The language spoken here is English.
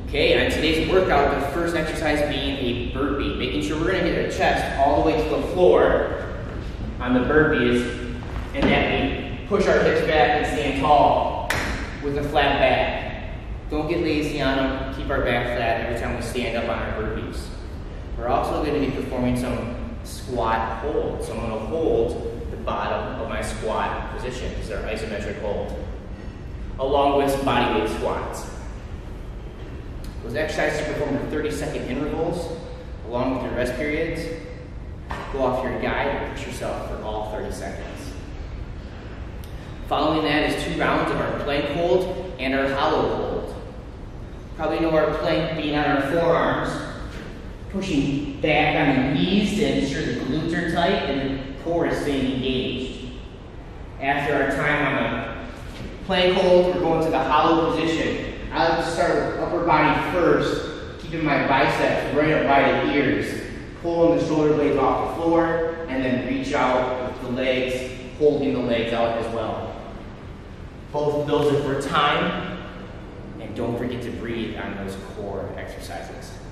Okay, on today's workout, the first exercise being a burpee, making sure we're going to get our chest all the way to the floor on the burpees, and that we push our hips back and stand tall with a flat back. Don't get lazy on them, keep our back flat every time we stand up on our burpees. We're also going to be performing some squat holds. So I'm going to hold the bottom of my squat position. This is our isometric hold, along with some body weight squats. Those exercises are performed in 30-second intervals, along with your rest periods. Go off your guide and push yourself for all 30 seconds. Following that is 2 rounds of our plank hold and our hollow hold. Probably know our plank being on our forearms, pushing back on the knees to ensure the glutes are tight and the core is staying engaged. After our time on the plank hold, we're going to the hollow position. I like to start with upper body first, keeping my biceps right up by the ears, pulling the shoulder blades off the floor, and then reach out with the legs, holding the legs out as well. Both of those are for time, and don't forget to breathe on those core exercises.